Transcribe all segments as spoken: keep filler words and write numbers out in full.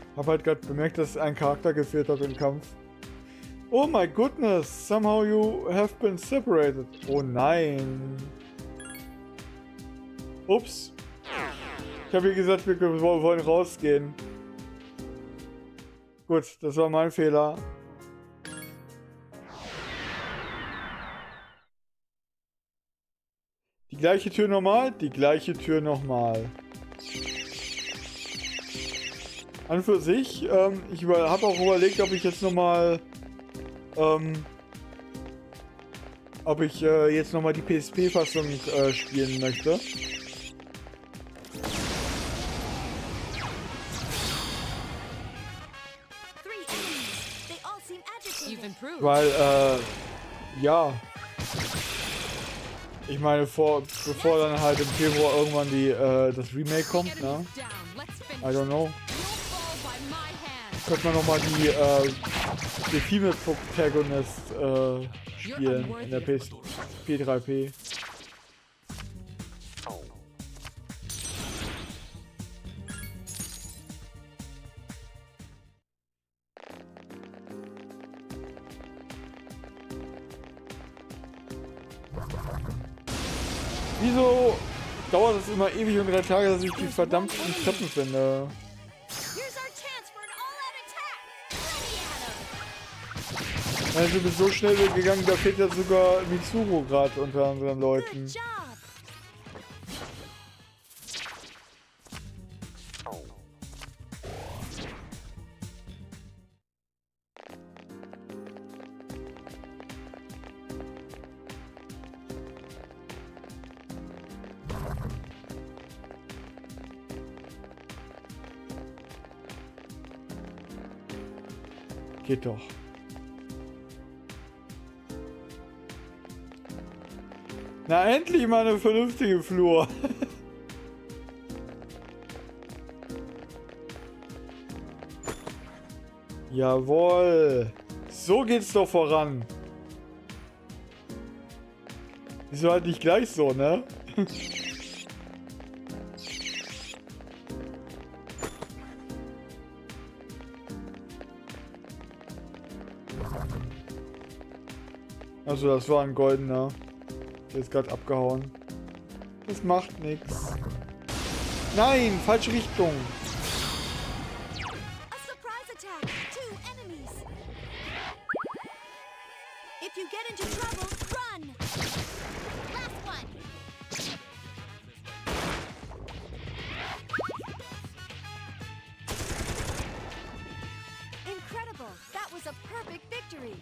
Habe halt gerade bemerkt, dass ein Charakter gefehlt hat im Kampf. Oh my goodness, somehow you have been separated. Oh nein. Ups. Ich habe wie gesagt, wir wollen rausgehen. Gut, das war mein Fehler. Die gleiche Tür nochmal, die gleiche Tür nochmal. An für sich, ähm, ich habe auch überlegt, ob ich jetzt nochmal, ähm, ob ich äh, jetzt nochmal die P S P-Fassung äh, spielen möchte. Weil, äh, ja. Ich meine, vor, bevor dann halt im Februar irgendwann die, äh, das Remake kommt, ne? I don't know. Könnte man nochmal die, äh, die Female Protagonist, äh, spielen in der P drei P. Wieso dauert es immer ewig und drei Tage, dass ich die verdammten Treppen finde? Also du bist so schnell gegangen, da fehlt ja sogar Mitsuru gerade unter unseren Leuten. Geht doch. Na endlich mal eine vernünftige Flur. Jawohl. So geht's doch voran. Wieso halt nicht gleich so, ne? Also das war ein goldener. Der ist gerade abgehauen. Das macht nichts. Nein, falsche Richtung. Incredible. That was a perfect victory.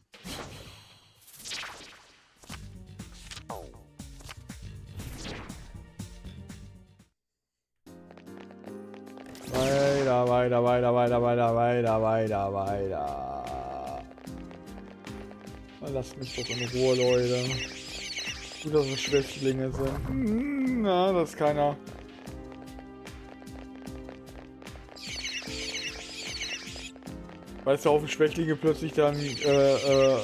Weiter, weiter, weiter, weiter, weiter, weiter, weiter, weiter. Lasst mich doch in Ruhe, Leute. Gut, dass es Schwächlinge sind. Na, das ist keiner. Weißt du, auf Schwächlinge plötzlich dann äh, äh,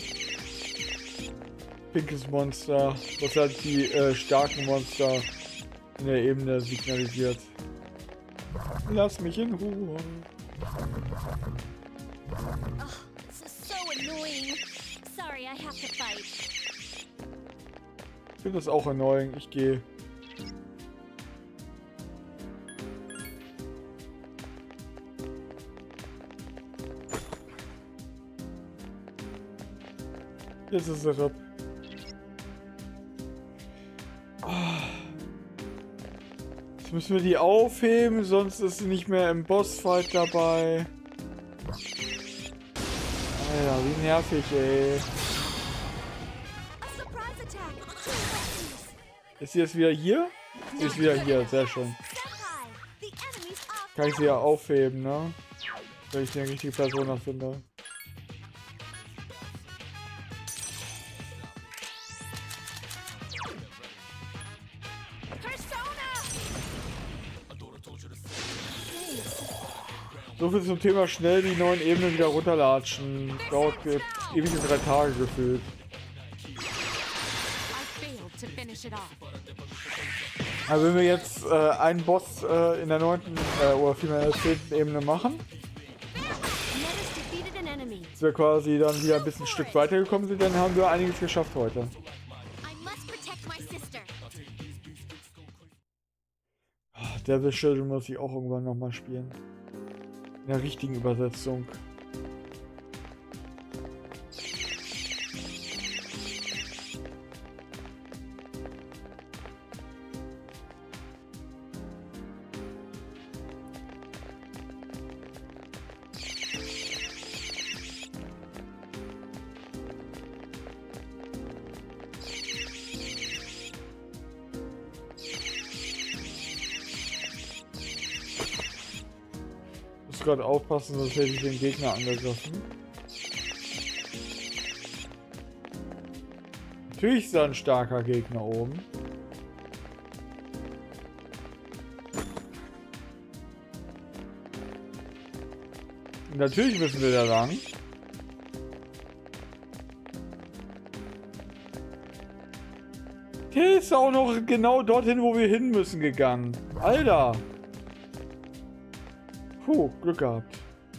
pinkes Monster, was halt die äh, starken Monster in der Ebene signalisiert. Lass mich in Ruhe. Oh, this is so annoying. Sorry, I have to fight. Ich finde das auch annoying. Ich gehe. Jetzt ist er ab. Jetzt müssen wir die aufheben, sonst ist sie nicht mehr im Bossfight dabei. Alter, wie nervig, ey. Ist sie jetzt wieder hier? Sie ist wieder hier, sehr schön. Kann ich sie ja aufheben, ne? Wenn ich die richtige Person noch finde. So viel zum Thema schnell die neuen Ebenen wieder runterlatschen. Dauert ewig in drei Tage gefühlt. Aber wenn wir jetzt äh, einen Boss äh, in der neunten äh, oder vielmehr in der zehnten Ebene machen, dass wir quasi dann wieder ein bisschen ein Stück weitergekommen sind, dann haben wir einiges geschafft heute. Oh, Devil Children muss ich auch irgendwann nochmal spielen. In der richtigen Übersetzung. Gerade aufpassen, sonst hätte ich den Gegner angegriffen. Natürlich ist da ein starker Gegner oben. Und natürlich müssen wir da lang. Der ist auch noch genau dorthin, wo wir hin müssen, gegangen. Alter! Puh, Glück gehabt.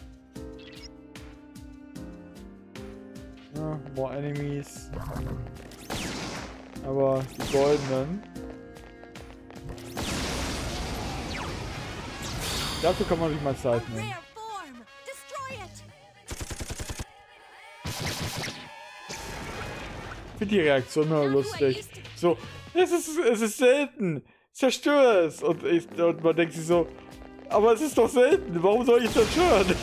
Ja, more enemies. Aber die goldenen. Dafür kann man sich mal Zeit nehmen. Ich finde die Reaktion nur lustig. So, es ist, es ist selten. Zerstör es. Und, ich, und man denkt sich so, aber es ist doch selten. Warum soll ich zerstören?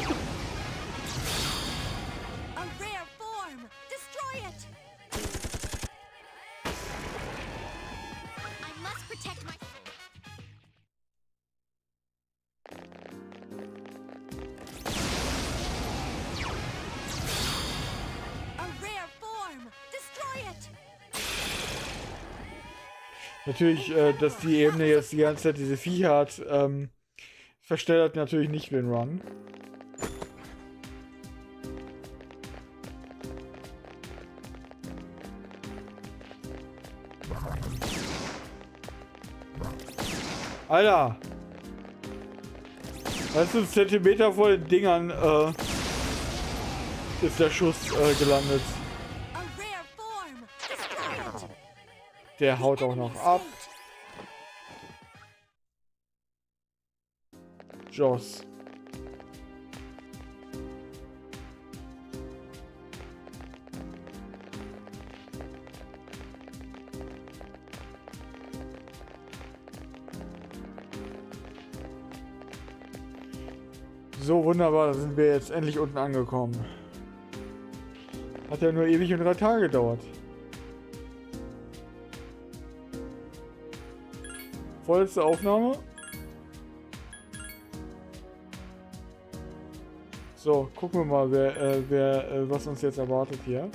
Natürlich, äh, dass die Ebene jetzt die ganze Zeit diese Viecher hat, ähm, verstellt natürlich nicht den Run. Alter! Weißt du, Zentimeter vor den Dingern äh, ist der Schuss äh, gelandet. Der haut auch noch ab. Joss. So wunderbar, da sind wir jetzt endlich unten angekommen. Hat ja nur ewig und drei Tage gedauert. Vollste Aufnahme. So, gucken wir mal, wer, äh, wer, äh, was uns jetzt erwartet hier.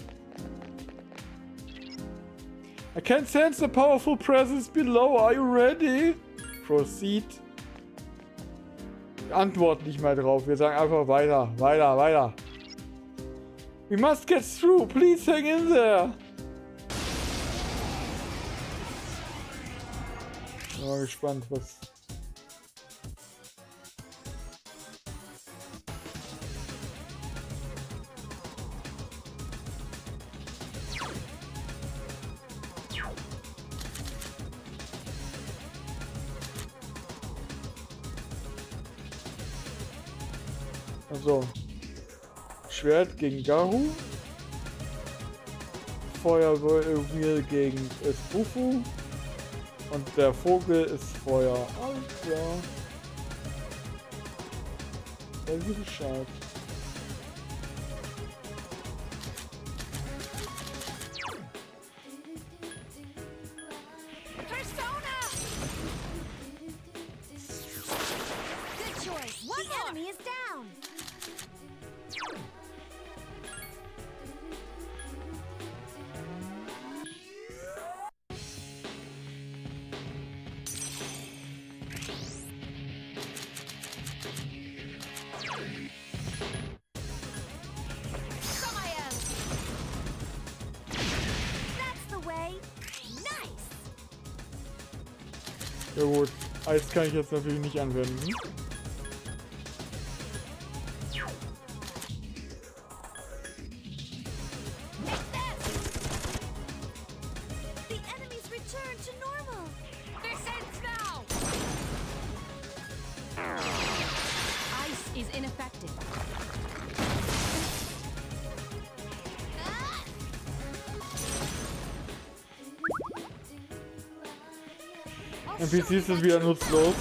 I can sense a powerful presence below. Are you ready? Proceed. Wir antworten nicht mal drauf. Wir sagen einfach weiter, weiter, weiter. We must get through. Please hang in there. Ich bin mal gespannt, was... Also, Schwert gegen Garou, Feuerwheel gegen Esbufu und der Vogel ist Feuer. Alles klar. Weiß ich Bescheid. Ja gut, Eis kann ich jetzt natürlich nicht anwenden. N P Cs sind wieder nutzlos.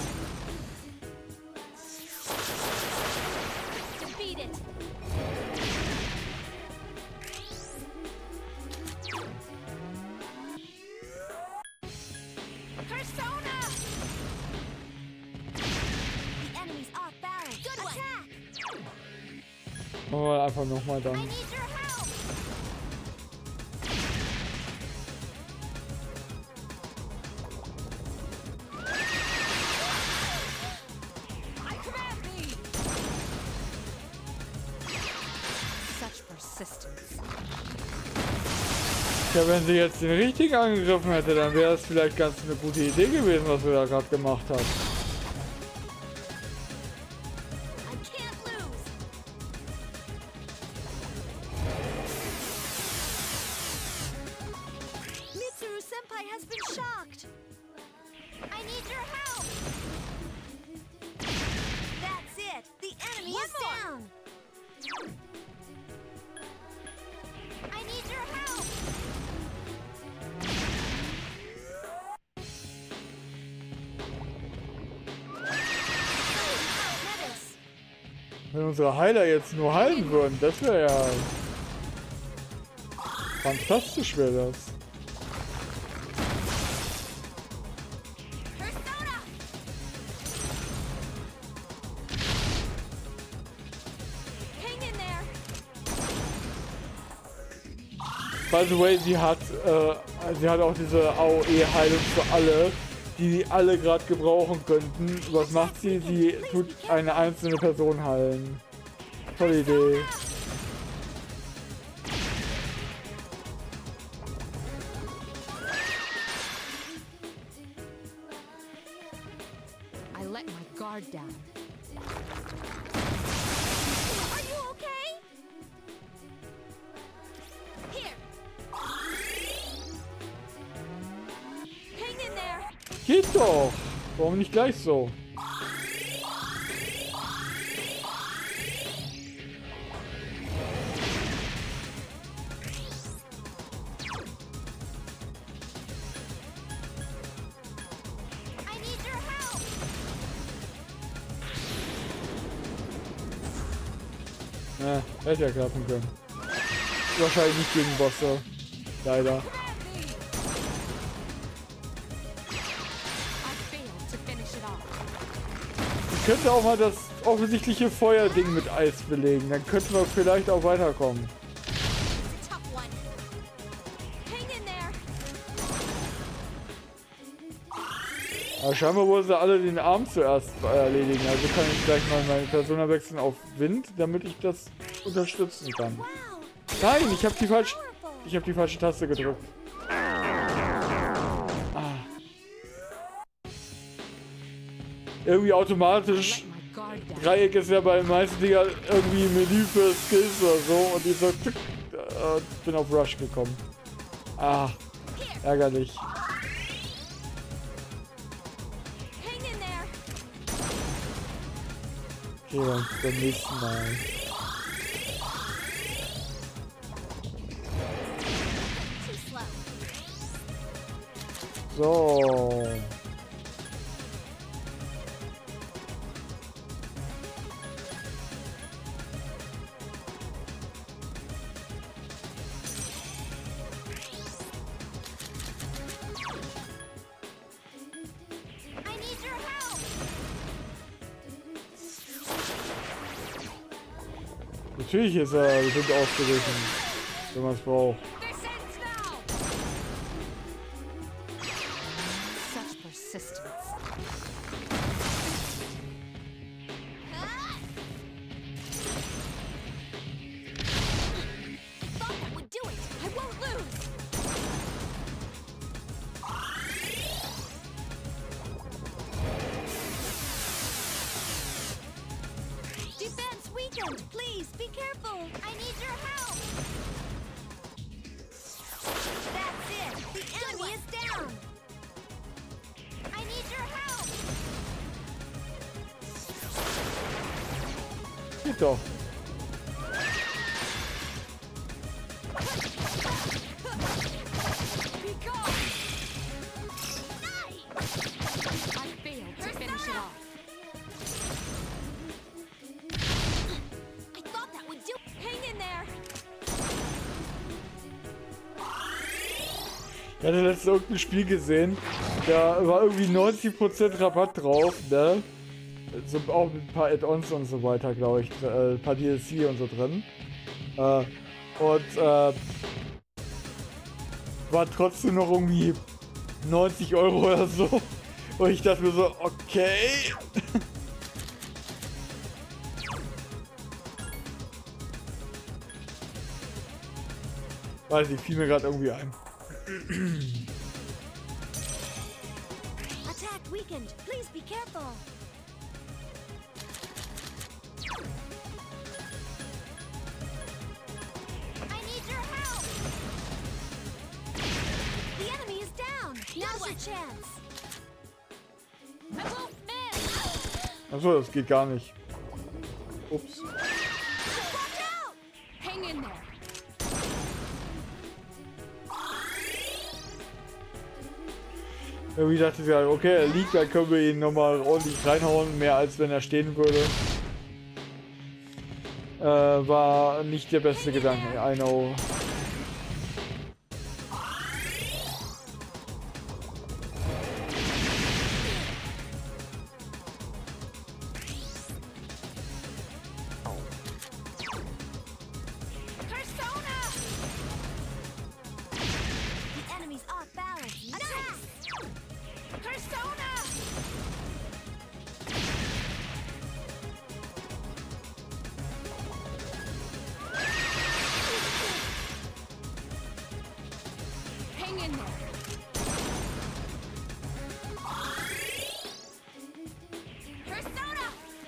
Machen wir einfach nochmal dann. Ja, wenn sie jetzt den richtigen angegriffen hätte, dann wäre es vielleicht ganz eine gute Idee gewesen, was wir da gerade gemacht haben. Mitsuru Senpai has been shocked. I need your help. That's it. The enemy is down. I need your help. Wenn unsere Heiler jetzt nur heilen würden, das wäre ja fantastisch, wäre das. By the way, sie hat, äh, sie hat auch diese A O E-Heilung für alle, die sie alle gerade gebrauchen könnten. Was macht sie? Sie tut eine einzelne Person heilen. Tolle Idee. I let my guard down. Are you okay? Here. Hang in there. Geht doch! Warum nicht gleich so? Ne, hätte ja klappen können. Wahrscheinlich nicht gegen Bosse. Leider. Ich könnte auch mal das offensichtliche Feuerding mit Eis belegen. Dann könnten wir vielleicht auch weiterkommen. Aber scheinbar wollen sie alle den Arm zuerst erledigen. Also kann ich gleich mal meine Persona wechseln auf Wind, damit ich das unterstützen kann. Nein, ich habe die falsche, ich habe die falsche Taste gedrückt. Ah. Irgendwie automatisch. Dreieck ist ja bei den meisten Dinger irgendwie Menü für Skills oder so und ich so, tück, äh, bin auf Rush gekommen. Ah, ärgerlich. Okay, dann beim nächsten Mal. So. Natürlich ist er bestimmt ausgewichen, wenn man es braucht. weakened. Please be careful. I need your help. That's it. The enemy is down. I need your help. Geht doch. Be gone. Nice. I failed to finish it off. I thought that would do. Hang in there. Ich hatte letztens irgendein Spiel gesehen, da war irgendwie neunzig Prozent Rabatt drauf, ne? So, auch mit ein paar Add-ons und so weiter, glaube ich. Äh, ein paar D L C und so drin. Äh, und äh, war trotzdem noch irgendwie neunzig Euro oder so. Und ich dachte mir so, okay. Weiß nicht, fiel mir gerade irgendwie ein. Attack weakened. Please be careful. I need your help. The enemy is down. Now's your chance. I won't miss. Achso, das geht gar nicht. Ups. Watch out! Hang in there. Irgendwie dachte ich ja, okay, er liegt, dann können wir ihn nochmal ordentlich reinhauen, mehr als wenn er stehen würde. Äh, war nicht der beste Gedanke, I know. Persona! The enemy's off balance. Attack! Persona! Hang in there. Persona!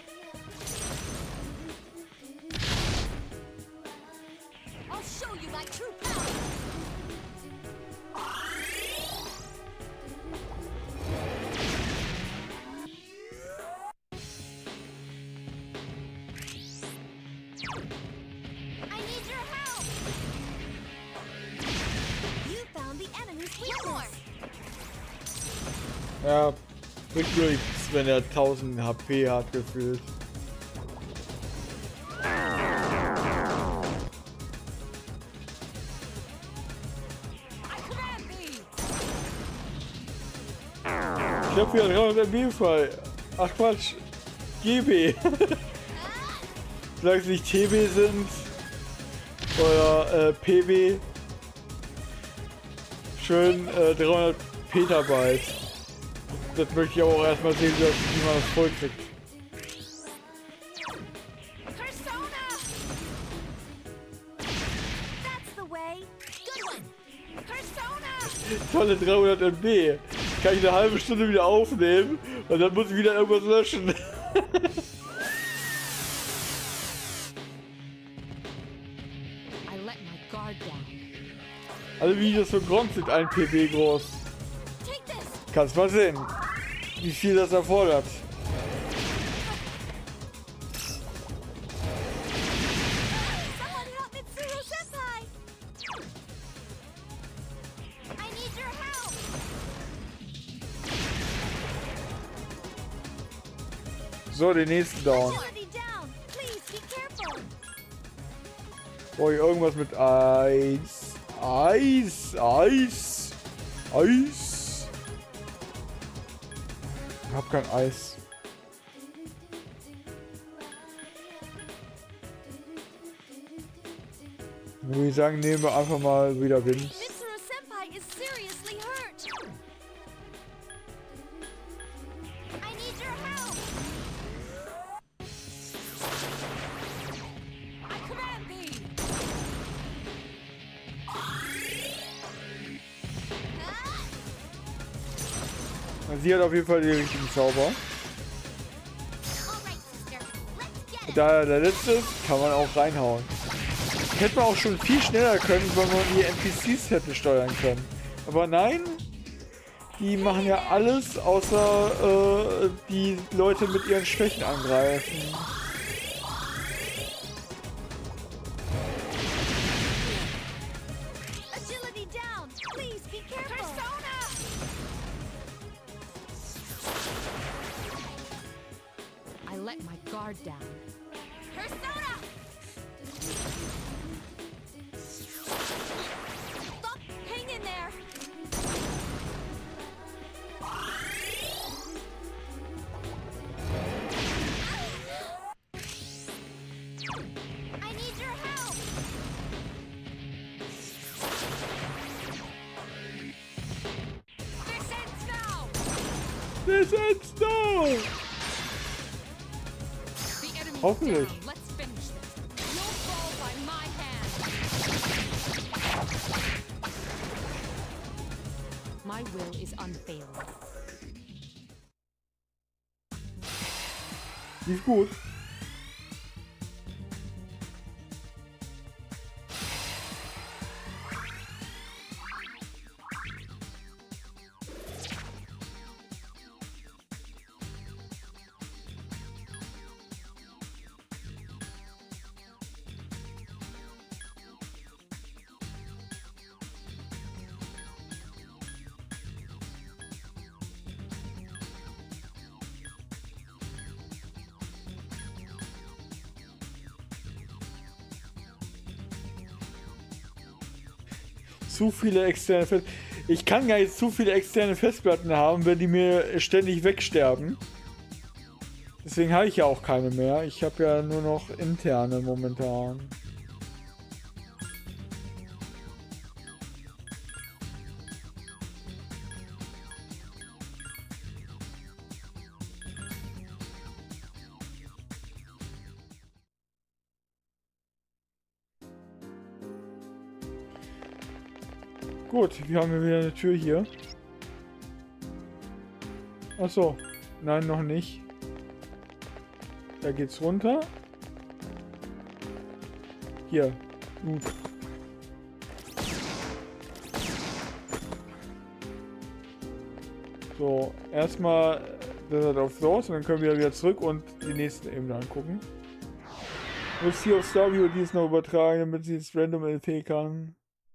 I'll show you my true power. I need your help. You found the enemy's weakness. Ja, bringt nur nichts, wenn er tausend H P hat gefühlt. I command thee. Ich hab hier dreihundert M B frei. Ach Quatsch. G B. Solange es nicht T B sind. Oder äh, P B. Schön äh, dreihundert Petabyte. Das möchte ich aber auch erstmal sehen, wie, das, wie man das voll kriegt. Persona! That's the way. Good one. Persona! Tolle dreihundert M B. Kann ich eine halbe Stunde wieder aufnehmen und dann muss ich wieder irgendwas löschen. I let my guard down. Alle Videos von Gronk sind ein P B groß. Take this. Kannst mal sehen, wie viel das erfordert. Someone help Mitsuru Senpai. I need your help. So, den nächsten down. Agility down. Please be careful. Brauche ich irgendwas mit Eis. Eis, Eis, Eis. Ich hab kein Eis. Dann würde ich sagen, nehmen wir einfach mal wieder Wind. Mitsuru Senpai is seriously hurt. I need your help. I command thee. Sie hat auf jeden Fall die richtigen Zauber. All right, sister. Let's get Da der letzte ist, kann man auch reinhauen. Hätte man auch schon viel schneller können, weil man die N P Cs hätte steuern können. Aber nein, die machen ja alles, außer äh, die Leute mit ihren Schwächen angreifen. Agility down. Please be careful. Persona! I let my guard down. Persona! Stop! Hang in there! I need your help! This ends now! This ends now! The enemy is Hoffentlich. down. Let's finish this. You'll fall by my hand. My will is unfailing. Lief gut. Zu viele externe Festplatten. Ich kann gar nicht zu viele externe Festplatten haben, wenn die mir ständig wegsterben. Deswegen habe ich ja auch keine mehr. Ich habe ja nur noch interne momentan. Gut, wir haben ja wieder eine Tür hier. Achso, nein, noch nicht. Da geht's runter. Hier, gut. So, erstmal das auf raus und dann können wir wieder zurück und die nächsten Ebene angucken. Ich muss hier auf Starview dies noch übertragen, damit sie es random L P kann.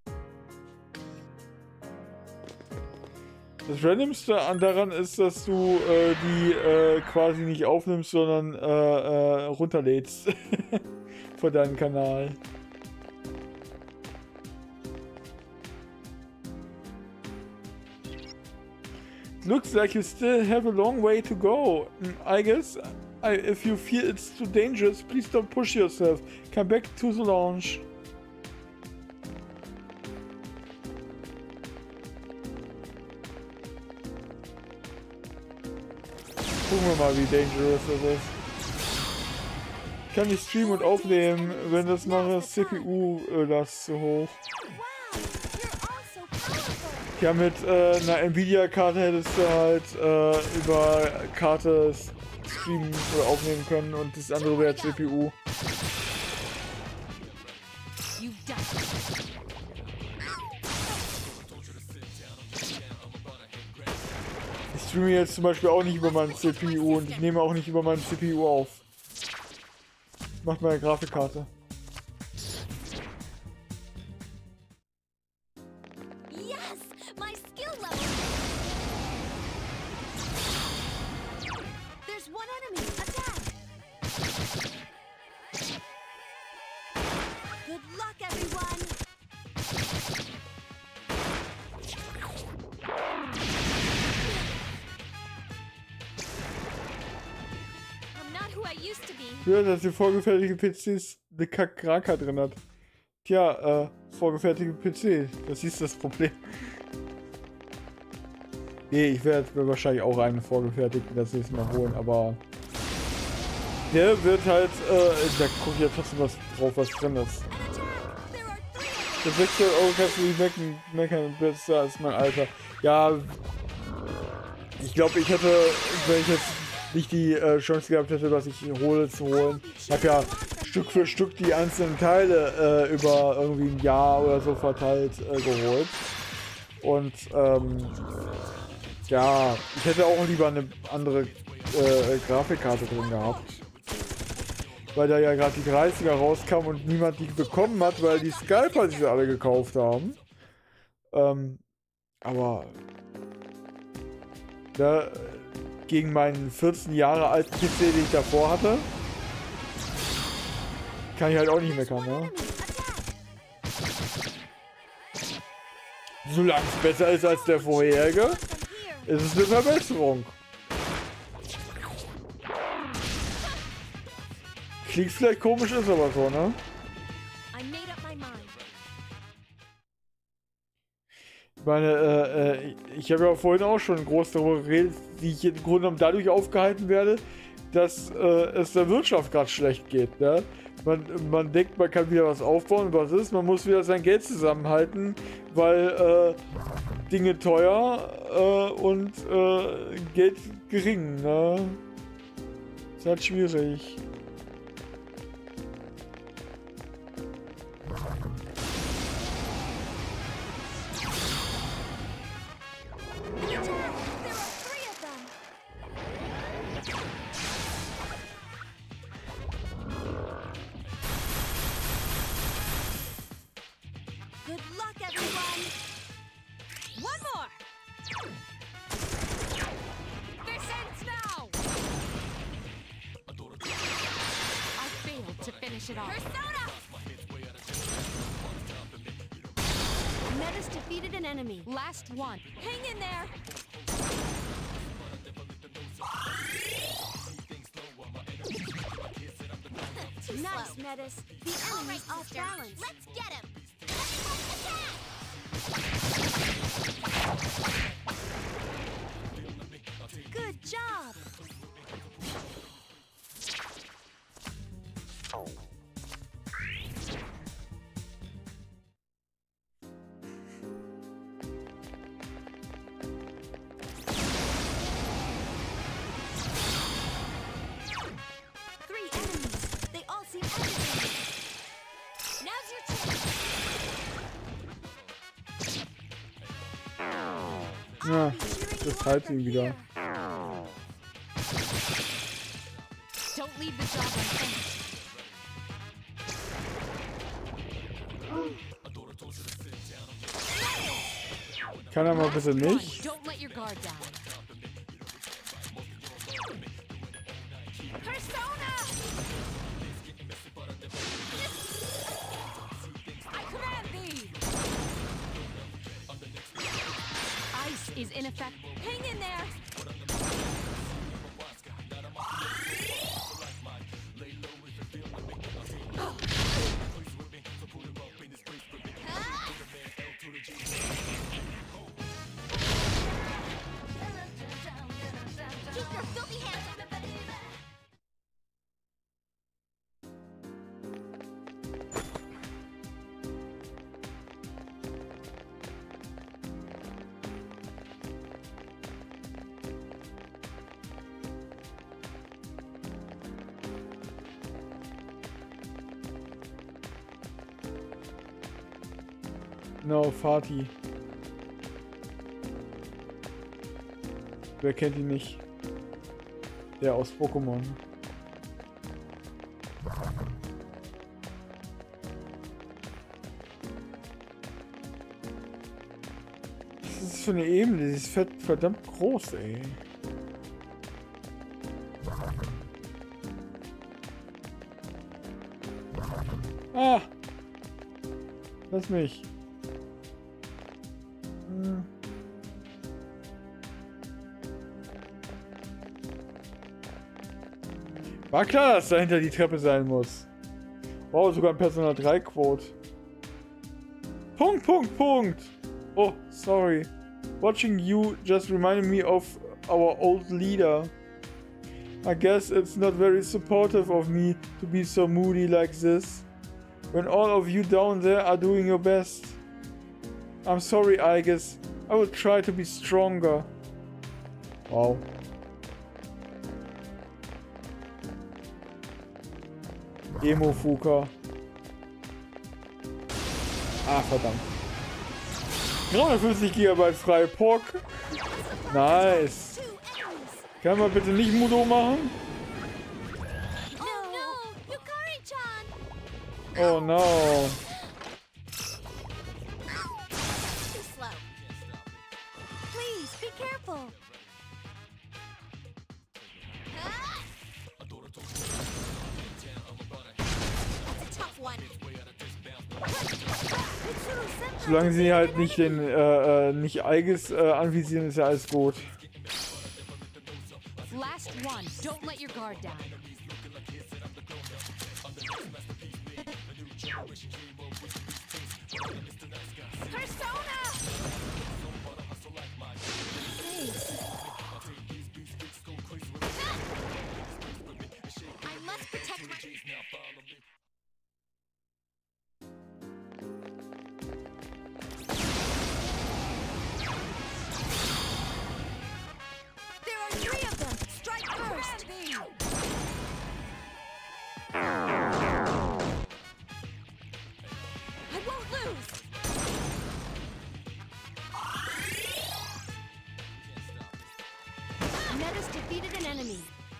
Das Randomste an daran ist, dass du äh, die äh, quasi nicht aufnimmst, sondern äh, äh, runterlädst von deinem Kanal. Looks like you still have a long way to go. I guess I, if you feel it's too dangerous, please don't push yourself. Come back to the launch. Gucken wir mal, wie dangerous das ist. Ich kann nicht streamen und aufnehmen, wenn das noch das C P U-Last zu hoch. Wow! You're all so powerful! Ja, mit äh, einer Nvidia-Karte hättest du halt äh, über Karte streamen oder aufnehmen können und das andere wäre C P U. You done. Ich streame jetzt zum Beispiel auch nicht über meinen C P U und ich nehme auch nicht über meinen C P U auf. Macht meine Grafikkarte. Yes! My skill level! There's one enemy! Attack! Good luck, everyone! I'm not who I used to be. Ja, dass die vorgefertigte P Cs eine Kakraka drin hat. Tja, äh, vorgefertigte P C. Das ist das Problem. Nee, ich werde mir wahrscheinlich auch einen vorgefertigten das nächste Mal holen, aber der wird halt, äh, da gucke ich ja trotzdem was drauf, was drin ist. Der sechshundert Euro kannst du nicht meckern, meckern besser als mein Alter. Ja, ich glaube, ich hätte, wenn ich jetzt nicht die äh, Chance gehabt hätte, was ich hole zu holen. Ich habe ja Stück für Stück die einzelnen Teile äh, über irgendwie ein Jahr oder so verteilt äh, geholt. Und ähm, ja, ich hätte auch lieber eine andere äh, Grafikkarte drin gehabt. Weil da ja gerade die dreißiger rauskam und niemand die bekommen hat, weil die Scalper sich alle gekauft haben. Ähm, aber da, gegen meinen vierzehn Jahre alten P C, den ich davor hatte, kann ich halt auch nicht meckern, ne? Solange es besser ist als der vorherige, ist es eine Verbesserung. Klingt vielleicht komisch, ist aber so, ne? Ich meine, äh, äh, ich habe ja vorhin auch schon groß darüber geredet, wie ich im Grunde genommen dadurch aufgehalten werde, dass äh, es der Wirtschaft gerade schlecht geht, ne? Man, man denkt, man kann wieder was aufbauen, was ist? Man muss wieder sein Geld zusammenhalten, weil äh, Dinge teuer äh, und äh, Geld gering, ne? Ist halt schwierig. Metis defeated an enemy. Last one. Hang in there. Nice, Metis. The enemy's off balance. Let's get him. Good job. Ja, das teilt ihn wieder. Don't leave the job unfinished. Kann er mal bitte nicht? Don't let your guard down. Persona! I command thee! Ice is in effect. Hang in there. Keep your filthy hands on the baby. No, Fatih. Wer kennt ihn nicht? Der aus Pokémon. Was ist das für eine Ebene? Die ist verdammt groß, ey. Ah! Lass mich. Hm. War klar, dass dahinter die Treppe sein muss. Wow, sogar ein Persona drei Quote. Punkt, Punkt, Punkt. Oh, sorry. Watching you just reminded me of our old leader. I guess it's not very supportive of me to be so moody like this. When all of you down there are doing your best. I'm sorry, Aigis. I will try to be stronger. Wow. Emo-Fuka. Ah, verdammt. dreihundertfünfzig Gigabyte frei. Pock. Nice. Kann man bitte nicht Mudo machen? Oh no, Yukari-chan! Oh no. Too slow. Please be careful. Ah! That's a tough one. Solange sie halt nicht den äh, äh, nicht Aegis äh, anvisieren, ist ja alles gut. Last one. Don't let your guard down. Persona! I must protect my... There are three of them! Strike first! I won't lose! Metis defeated an enemy.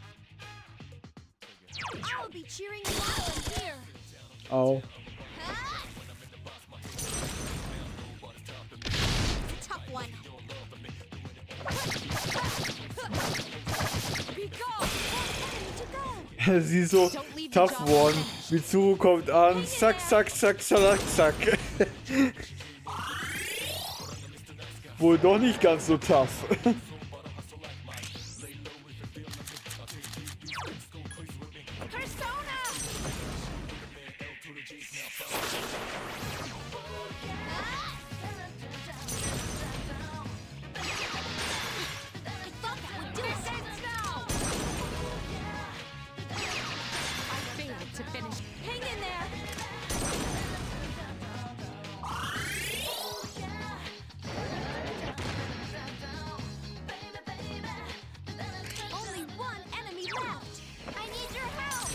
I'll be cheering you on from here. Au. Ah! It's a tough one. Be gone! Enemy to go! Sie ist so tough one. Mitsuru kommt an. Zack, zack, zack, zack, zack. Wohl doch nicht ganz so tough. Persona! I thought that would do it. I failed to finish. Hang in there! Only one enemy left! I need your help!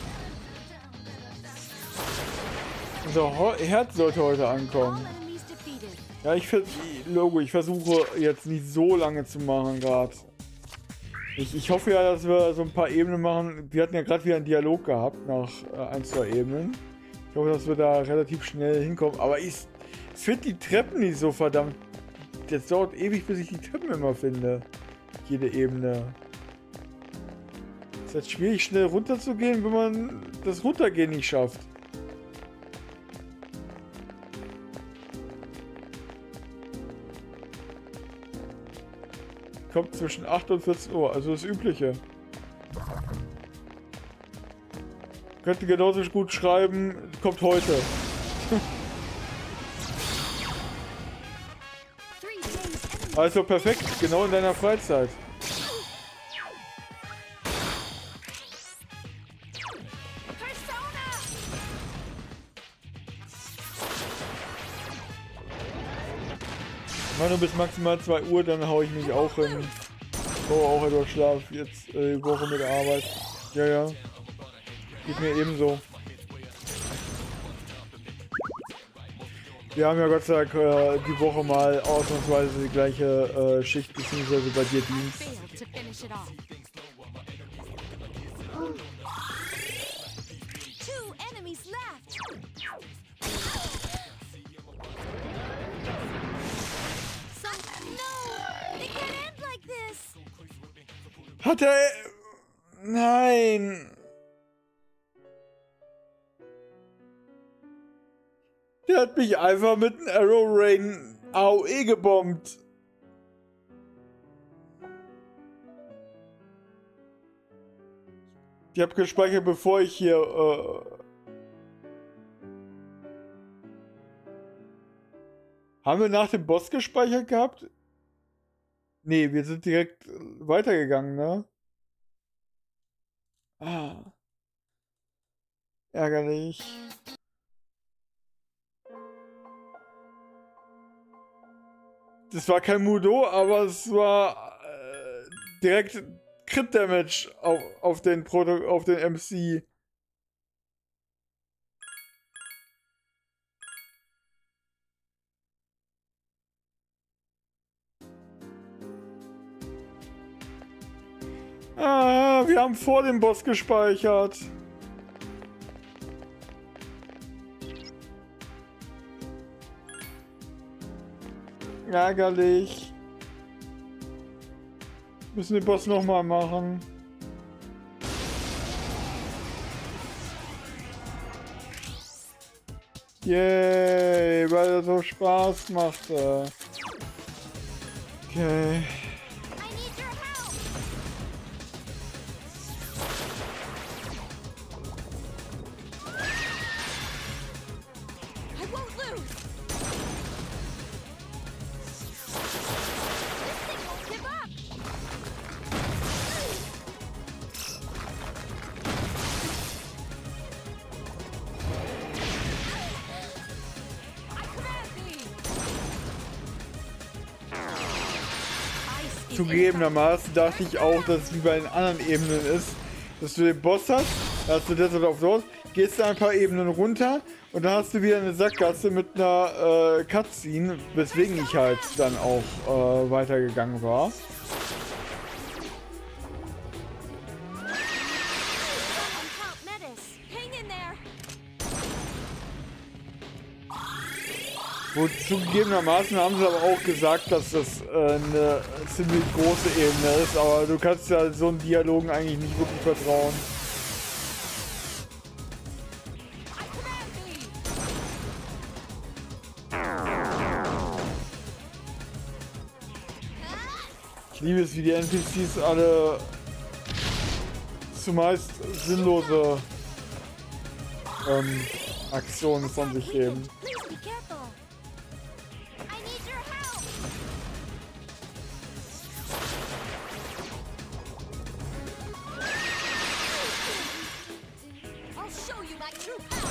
Unser Ho- Herz sollte heute All ankommen. enemies defeated. Ja, ich vers- Logo, ich versuche jetzt nicht so lange zu machen gerade. Ich, ich hoffe ja, dass wir so ein paar Ebenen machen. Wir hatten ja gerade wieder einen Dialog gehabt nach äh, ein, zwei Ebenen. Ich hoffe, dass wir da relativ schnell hinkommen. Aber ich, ich finde die Treppen nicht so verdammt. Das dauert ewig, bis ich die Treppen immer finde. Jede Ebene. Es ist halt schwierig, schnell runterzugehen, wenn man das Runtergehen nicht schafft. Kommt zwischen acht und vierzehn Uhr, also das Übliche. Könnte genauso gut schreiben, kommt heute. Three days enemy. Also perfekt, genau in deiner Freizeit. Persona! Mal nur bis maximal zwei Uhr, dann hau ich mich auch hin. Oh, auch etwas Schlaf. Jetzt äh, die Woche mit Arbeit. Ja, ja. Geht mir ebenso. Wir haben ja Gott sei Dank äh, die Woche mal ausnahmsweise die gleiche äh, Schicht, beziehungsweise bei dir Dienst. Failed to finish it off. Two enemies left! Some... No! It can't end like this! Hat er... Nein! Der hat mich einfach mit einem Arrow Rain A O E gebombt. Ich habe gespeichert, bevor ich hier... Äh Haben wir nach dem Boss gespeichert gehabt? Nee, wir sind direkt weitergegangen, ne? Ah. Ärgerlich. Das war kein Mudo, aber es war äh, direkt Crit Damage auf, auf, den Proto auf den M C. Ah, wir haben vor dem Boss gespeichert. Ärgerlich. Müssen den Boss nochmal machen. Yay, weil er so Spaß machte. Okay. I need your help. I won't lose. This thing won't give up. I command thee. Ice is Zugegebenermaßen dachte ich auch, dass es wie bei den anderen Ebenen ist, dass du den Boss hast, da hast du Desert of Souls, gehst du ein paar Ebenen runter und dann hast du wieder eine Sackgasse mit einer äh, Cutscene, weswegen ich halt dann auch äh, weitergegangen war. On top, Metis. hang in there. Wo zugegebenermaßen haben sie aber auch gesagt, dass das äh, eine ziemlich große Ebene ist, aber du kannst ja so einen Dialogen eigentlich nicht wirklich vertrauen. I command thee. Ich liebe es, wie die N P Cs alle zumeist sinnlose ähm, Aktionen von sich geben. Please be careful. I need your help. I'll show you my true power.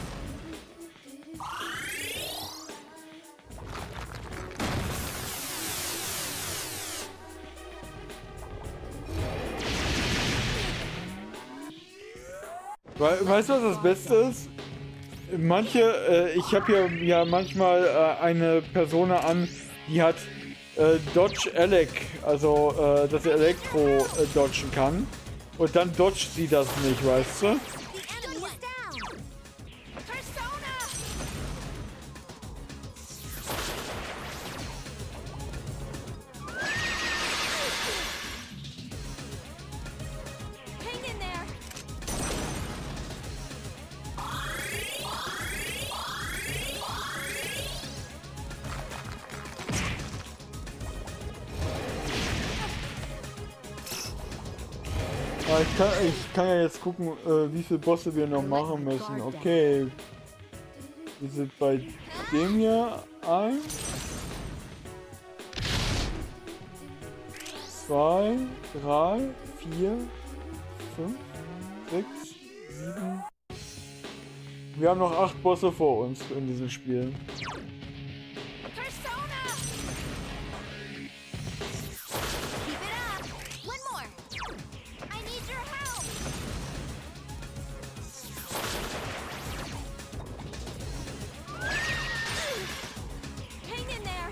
We weißt du, was das Beste ist? Manche, äh, ich habe ja, ja manchmal äh, eine Persona an, die hat äh, Dodge Elec, also äh, dass er Elektro äh, dodgen kann. Und dann dodgt sie das nicht, weißt du? The enemy is down. Persona. Hang in there. Ja, ich, kann, ich kann ja jetzt gucken, äh, wie viele Bosse wir noch machen müssen. Okay. Wir sind bei dem hier. Eins. Zwei, drei, vier, fünf, sechs, sieben. Wir haben noch acht Bosse vor uns in diesem Spiel. Persona. Keep it up. One more. I need your help. Hang in there.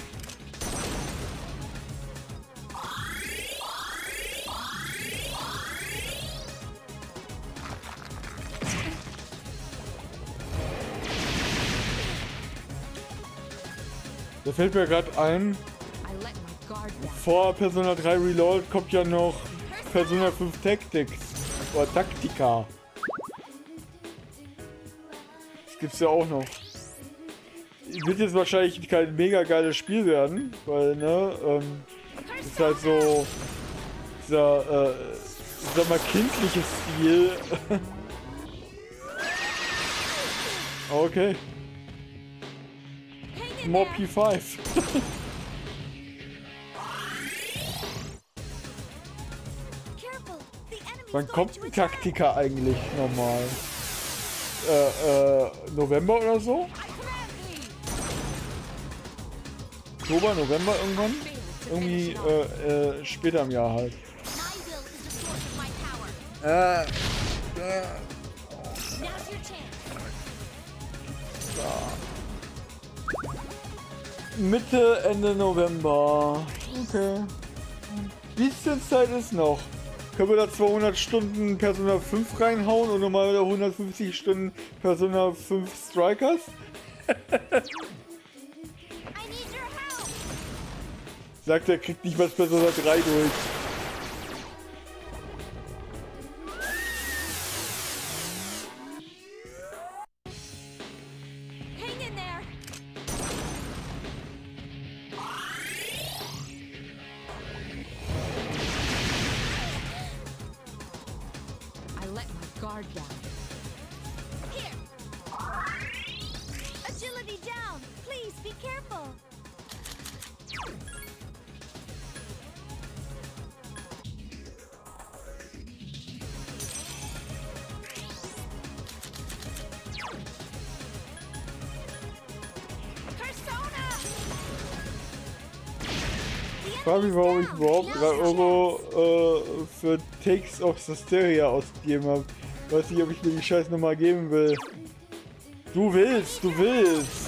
Da fällt mir gerade ein, I let my guard down. vor Persona drei Reload kommt ja noch Persona fünf Tactics oder Taktika. Das gibt's ja auch noch. Wird jetzt wahrscheinlich kein mega geiles Spiel werden, weil, ne, ähm, ist halt so dieser, äh, sag mal, kindliche Stil. Okay, Hang in more there. P fünf. Careful. The enemy's Wann going kommt to die attack. Taktika eigentlich nochmal? Äh, äh, November oder so? I command thee. Oktober, November irgendwann? Failed to Irgendwie finish it off. äh, äh, später im Jahr halt. My will is the source of my power. Äh, äh, Now's your chance. Mitte, Ende November. Okay. Bisschen Zeit ist noch. Können wir da zweihundert Stunden Persona fünf reinhauen und nochmal wieder hundertfünfzig Stunden Persona fünf Strikers? I need your help. Sagt er, kriegt nicht mal Persona drei durch. Hang in there. I let my guard down. Here. Agility down. Please be careful. Persona. Ich frage mich, warum ich überhaupt drei Euro äh, für Takes of Susteria ausgegeben habe. Weiß nicht, ob ich mir die Scheiß nochmal geben will. Du willst, du willst!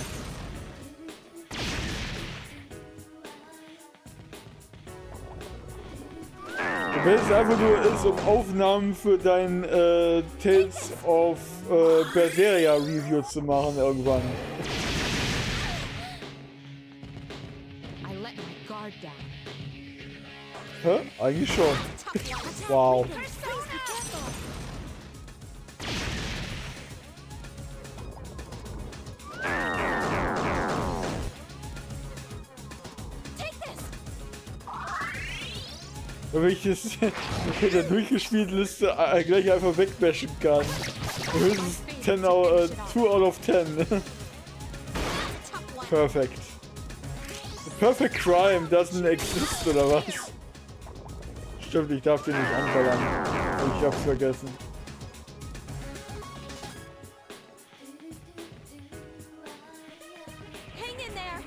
Du willst einfach nur es, um Aufnahmen für dein äh, Tales of äh, Berseria Review zu machen irgendwann. I let my guard down. Hä? Eigentlich schon. Wow. Please be careful. Take this. Wenn ich das mit der durchgespielten Liste äh, gleich einfach wegbashen kann. Höchstens ten out, äh, two out of ten. Tough one. Perfect. The perfect crime doesn't exist, oder was? Stimmt, ich darf den nicht anballern. Ich hab's vergessen. Hang in there.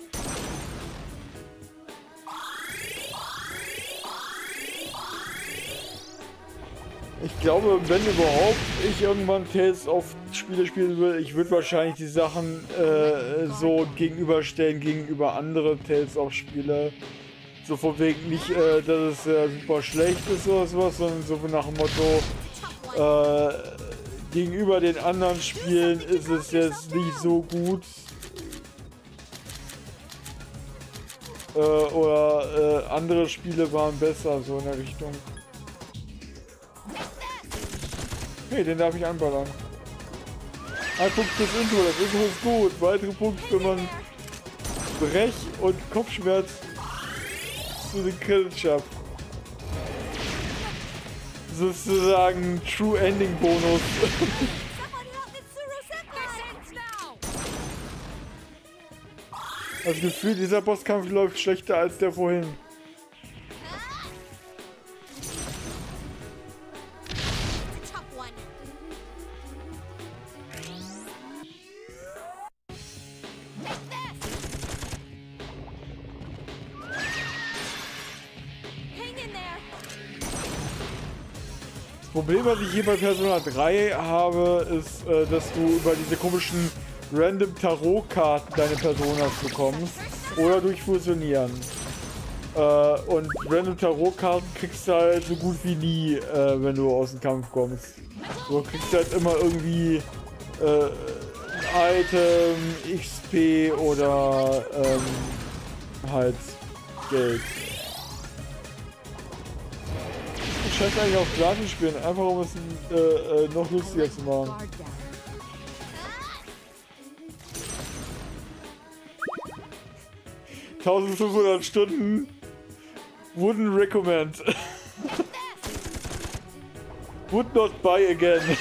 Ich glaube, wenn überhaupt ich irgendwann Tales of Spiele spielen will, ich würde wahrscheinlich die Sachen äh, so gegenüberstellen gegenüber andere Tales of Spiele. So von wegen nicht, äh, dass es äh, super schlecht ist oder sowas, sondern so nach dem Motto, äh, gegenüber den anderen Spielen ist es jetzt nicht so gut. Äh, oder äh, andere Spiele waren besser, so in der Richtung. Hey, den darf ich anballern. Ein Punkt fürs Intro, das Intro ist gut. Weitere Punkte, wenn man Brech- und Kopfschmerz zu den Kills schafft. Sozusagen True Ending Bonus. Someone help Mitsuru Senpai. Now. Das Gefühl, dieser Bosskampf läuft schlechter als der vorhin. It's a tough one. Take this. Hang in there. Das Problem, was ich hier bei Persona drei habe, ist, äh, dass du über diese komischen random Tarotkarten deine Personas bekommst. Oder durch Fusionieren. Äh, und random Tarotkarten kriegst du halt so gut wie nie, äh, wenn du aus dem Kampf kommst. Du kriegst halt immer irgendwie äh, ein Item, X P oder ähm, halt Geld. Ich scheiße eigentlich auf Gratis spielen, einfach um es äh, äh, noch lustiger zu machen. Guard down. eintausendfünfhundert Stunden wouldn't recommend. Would not buy again. Hang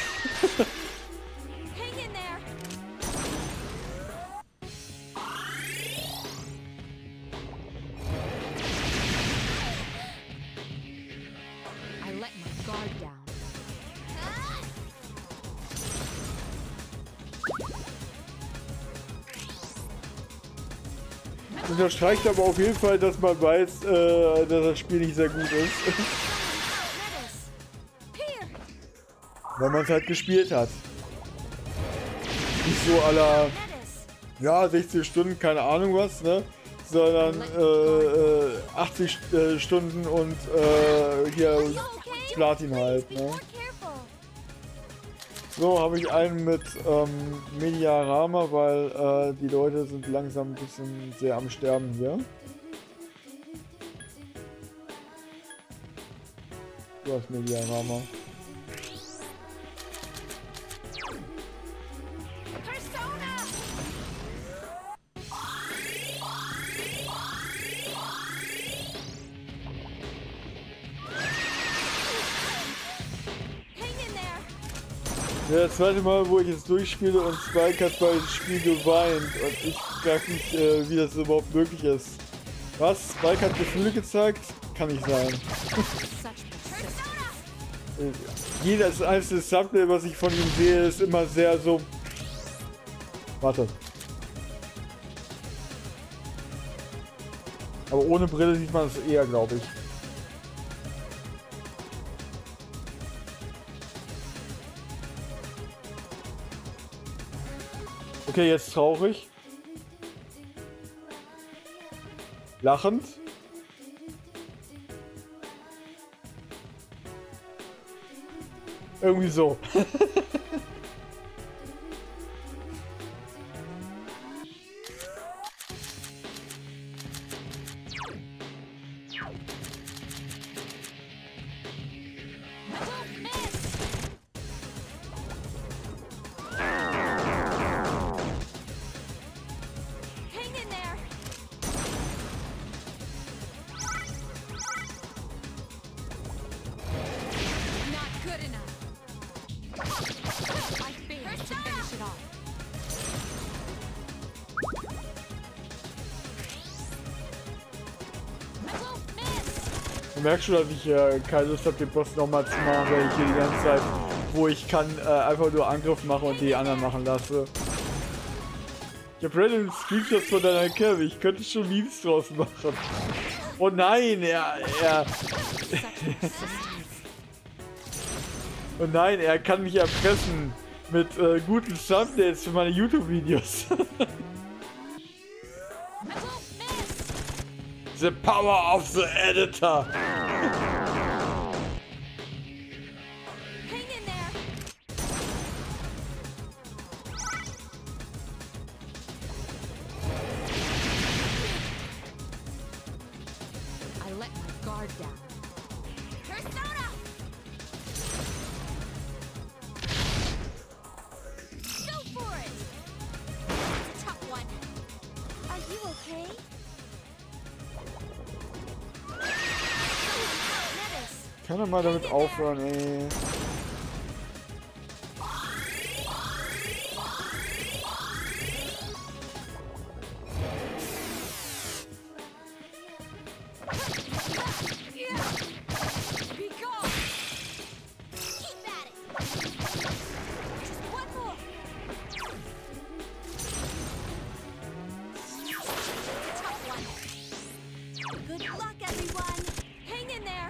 in there. I let my guard down. Unterstreicht aber auf jeden Fall, dass man weiß, äh, dass das Spiel nicht sehr gut ist. Metis. Here. Weil man es halt gespielt hat. Nicht so aller, Metis. ja, sechzig Stunden, keine Ahnung was, ne? Sondern äh, äh, achtzig äh, Stunden und äh, hier You okay? Platin halt, Be ne? more careful. So, habe ich einen mit ähm, Mediarama, weil äh, die Leute sind langsam ein bisschen sehr am Sterben hier. Du hast Mediarama. Persona! Hang in there. Ja, das zweite Mal, wo ich es durchspiele und Spike hat bei dem Spiel geweint und ich frage mich, äh, wie das überhaupt möglich ist. Was? Spike hat Gefühle gezeigt? Kann nicht sein. Such persistence. Äh, Jedes einzelne Thumbnail, was ich von ihm sehe, ist immer sehr so... Warte. Aber ohne Brille sieht man es eher, glaube ich. Okay, jetzt traurig. Lachend. Irgendwie so. Don't miss. Hang in there. Not good enough. I failed to finish it off. Don't miss. Du merkst schon, dass ich äh, keine Lust habe, den Boss nochmal zu machen, weil ich hier die ganze Zeit, wo ich kann, äh, einfach nur Angriff mache und die anderen machen lasse. Ich habe random Screenshots von deiner Kerbe, ich könnte schon Memes draus machen. Oh nein, er, er, oh nein, er kann mich erpressen mit äh, guten Thumbnails für meine YouTube-Videos. Don't miss. The power of the editor. Hang in there. I let my guard down. Persona. Go for it. That's a tough one. Are you okay? Kann er mal damit aufhören, ey. Be gone. Keep at it. Just one more. Tough one. Good luck, everyone. Hang in there.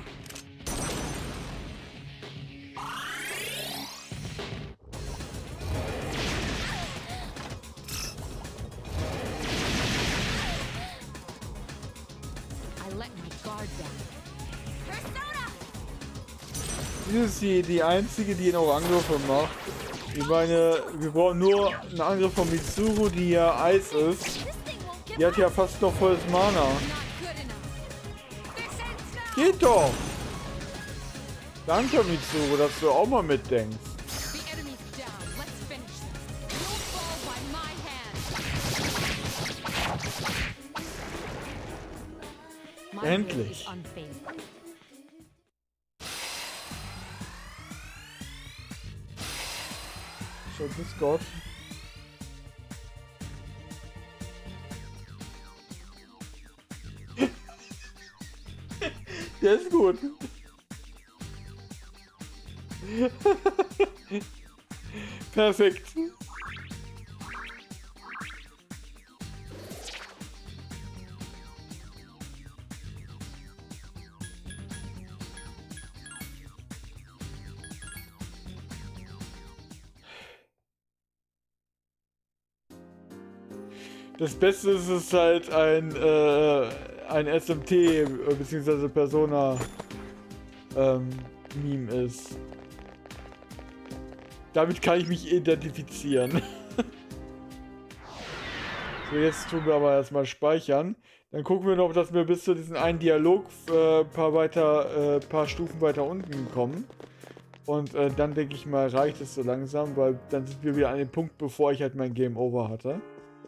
I let my guard down. Persona. Die ist die, die einzige, die noch Angriffe macht. Ich meine, wir brauchen nur einen Angriff von Mitsuru, die ja Eis ist. This thing won't give Die hat ja fast noch volles Mana. Not good enough. This ends now. Geht doch! Danke, Mitsuru, dass du auch mal mitdenkst. The enemy's down. Let's finish this. You'll fall by my hand. My will Endlich. is unfailing. So, bis Gott. Der ist gut. Perfekt. Das Beste ist es halt ein, äh, ein S M T, äh, beziehungsweise Persona, ähm, Meme ist. Damit kann ich mich identifizieren. So, jetzt tun wir aber erstmal speichern. Dann gucken wir noch, dass wir bis zu diesem einen Dialog äh, paar weiter, äh, paar Stufen weiter unten kommen. Und äh, dann denke ich mal, reicht es so langsam, weil dann sind wir wieder an dem Punkt, bevor ich halt mein Game Over hatte.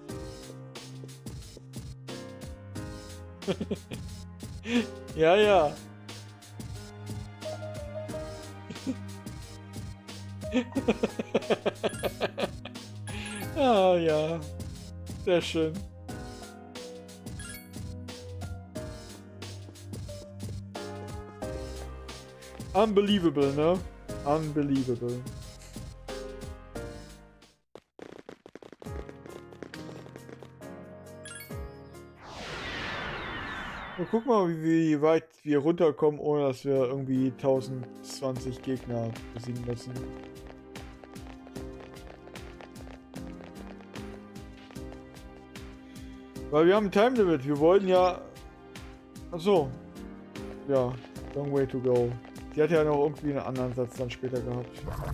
Ja, ja. Ah, ja. Sehr schön. Unbelievable, ne? Unbelievable. Wir gucken mal, wie weit wir runterkommen, ohne dass wir irgendwie tausendzwanzig Gegner besiegen müssen. Weil wir haben ein Time Limit. Wir wollten ja... Achso. Ja, long way to go. Die hat ja noch irgendwie einen anderen Satz dann später gehabt.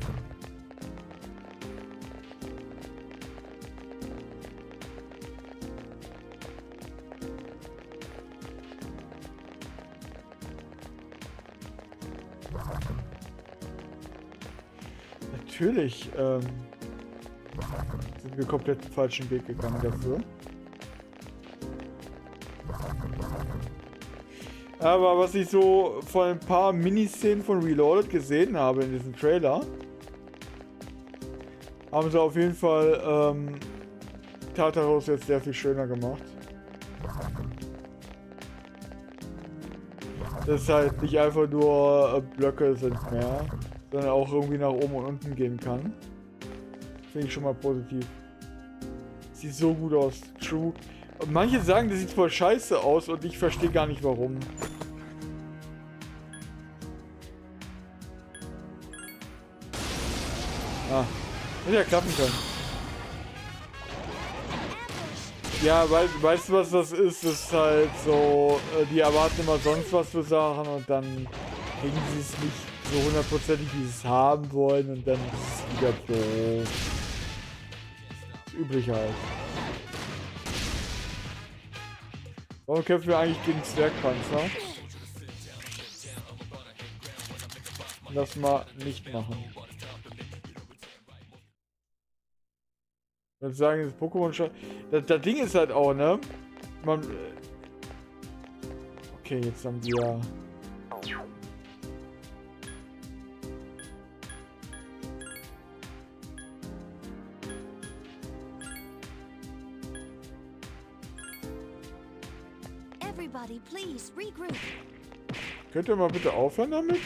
Natürlich ähm, sind wir komplett den falschen Weg gegangen dafür. Aber was ich so von ein paar Miniszenen von Reloaded gesehen habe in diesem Trailer, haben sie auf jeden Fall ähm, Tartarus jetzt sehr viel schöner gemacht. Dass es halt nicht einfach nur äh, Blöcke sind mehr, sondern auch irgendwie nach oben und unten gehen kann. Finde ich schon mal positiv. Sieht so gut aus. True. Manche sagen, das sieht voll scheiße aus und ich verstehe gar nicht warum. Ah, hätte ja klappen können. Ja, weißt, weißt du, was das ist? Das ist halt so, äh, die erwarten immer sonst was für Sachen und dann kriegen sie es nicht so hundertprozentig, wie sie es haben wollen und dann ist es wieder doof. Das übliche halt. Warum kämpfen wir eigentlich gegen Zwergpanzer? Lass mal nicht machen. Ich würde sagen, das Pokémon schon. Das, das Ding ist halt auch, ne? Man. Okay, jetzt haben wir. Everybody, please regroup. Könnt ihr mal bitte aufhören damit?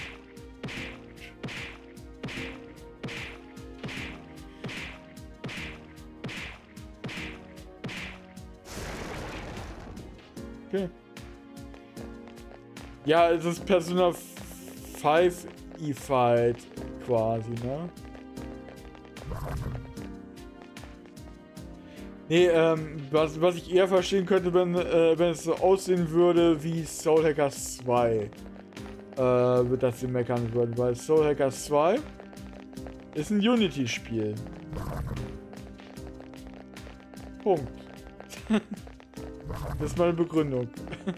Okay. Ja, es ist Persona fünf E-Fight quasi, ne? Nee, ähm, was, was ich eher verstehen könnte, wenn, äh, wenn es so aussehen würde wie Soul Hackers zwei, äh, wird das hier meckern würden, weil Soul Hackers zwei ist ein Unity-Spiel. Punkt. Das ist meine Begründung.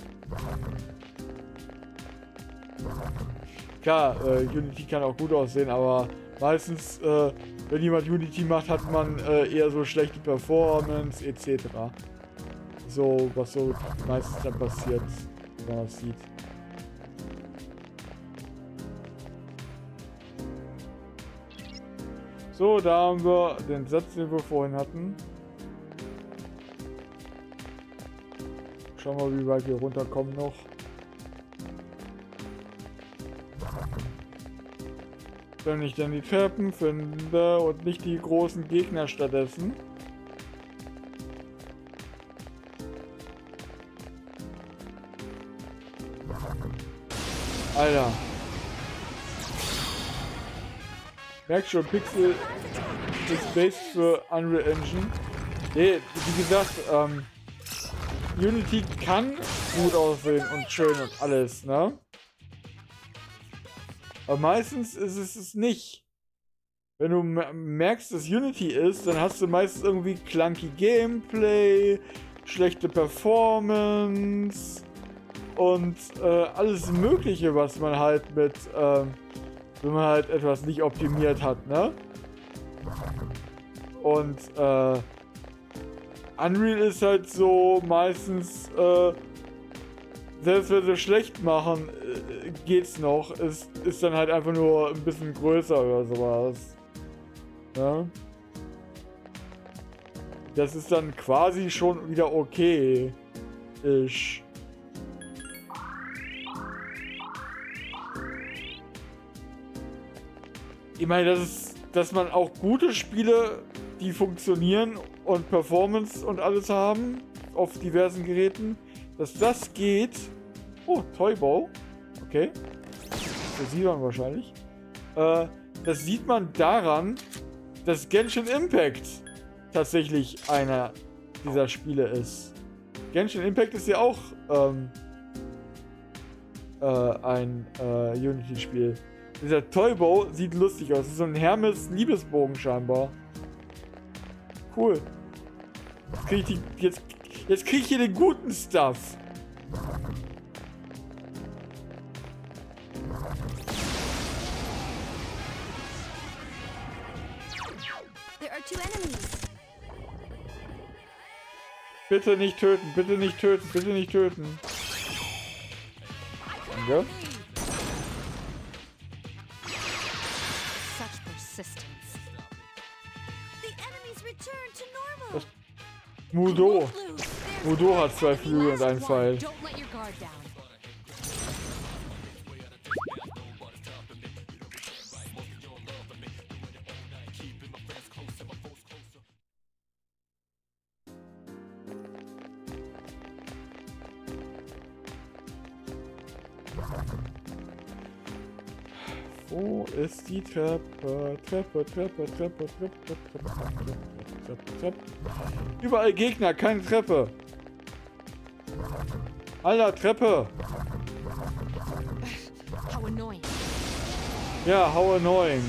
Klar, äh, Unity kann auch gut aussehen, aber meistens, äh, wenn jemand Unity macht, hat man äh, eher so schlechte Performance et cetera. So, was so meistens dann passiert, wenn man das sieht. So, da haben wir den Satz, den wir vorhin hatten. Schauen wir mal, wie weit wir runterkommen noch. Wenn ich dann die Treppen finde und nicht die großen Gegner stattdessen. Alter. Merkst schon, Pixel ist based für Unreal Engine. Nee, wie gesagt, ähm, Unity kann gut aussehen und schön und alles, ne? Aber meistens ist es es nicht. Wenn du merkst, dass Unity ist, dann hast du meistens irgendwie clunky Gameplay, schlechte Performance und äh, alles Mögliche, was man halt mit, äh, wenn man halt etwas nicht optimiert hat, ne? Und äh, Unreal ist halt so meistens, äh, selbst wenn sie schlecht machen, äh, geht's noch, ist, ist dann halt einfach nur ein bisschen größer oder sowas. Ja? Das ist dann quasi schon wieder okay. Ich. Ich meine, das ist, dass man auch gute Spiele, die funktionieren und Performance und alles haben auf diversen Geräten, dass das geht. Oh, Toybow. Okay. Das sieht man wahrscheinlich. Äh, das sieht man daran, dass Genshin Impact tatsächlich einer dieser Spiele ist. Genshin Impact ist ja auch ähm, äh, ein äh, Unity-Spiel. Dieser Toybow sieht lustig aus. Das ist so ein Hermes-Liebesbogen scheinbar. Cool. Jetzt krieg ich, die, jetzt, jetzt krieg ich hier den guten Stuff. There are two enemies. Bitte nicht töten, bitte nicht töten, bitte nicht töten. Danke. Such persistence. The enemies return to normal. Das Mudo. Mudo hat zwei Flügel und einen Pfeil. Don't let your guard down. Wo ist die Treppe? Treppe, Treppe, Treppe, Treppe, Treppe, Treppe, Treppe, Treppe. Überall Gegner, keine Treppe. Alter, Treppe. How annoying. Ja, how annoying.